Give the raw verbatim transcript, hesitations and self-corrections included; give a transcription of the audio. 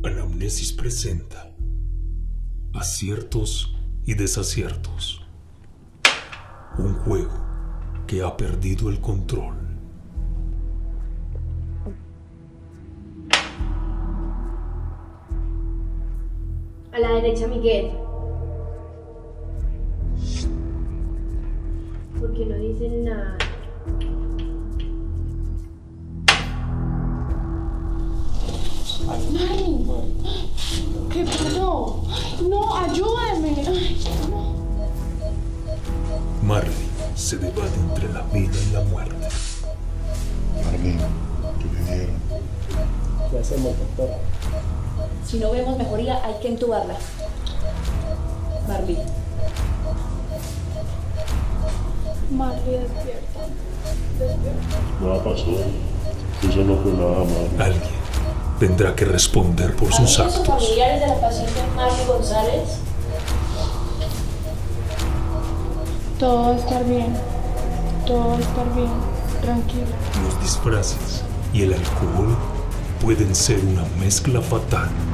Anamnesis presenta aciertos y desaciertos. Un juego que ha perdido el control. A la derecha, Miguel. Porque no dicen nada. Ay, ¿qué pasó? No, ayúdame. Ay, no. Marley se debate entre la vida y la muerte. Marley, ¿qué le dieron? ¿Qué hacemos, doctora? Si no vemos mejoría, hay que entubarla. Marley. Marley, despierta. Despierta. Nada pasó. Eso no fue nada malo. Alguien tendrá que responder por sus ¿Alguien de sus actos. familiares de la paciente Marley González? Todo va a estar bien. Todo va a estar bien. Tranquila. Los disfraces y el alcohol pueden ser una mezcla fatal.